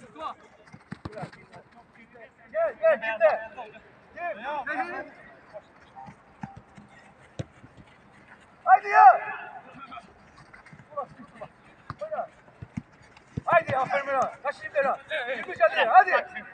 Gel kimde? Kim? Haydi ya! Haydi aferin bana. Kaçayım bana. Mücadele hadi.